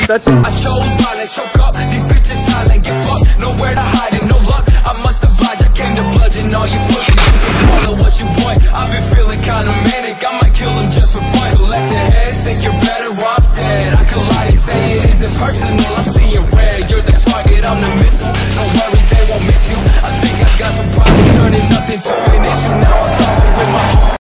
That's it. I chose violence, choke up, these bitches silent, get fucked, nowhere to hide it, no luck. I must oblige, I came to bludgeon all you pussies. You can call it what you want. I've been feeling kinda manic, I might kill them just for fun. Collecting heads, think you're better off dead. I could lie and say it isn't personal.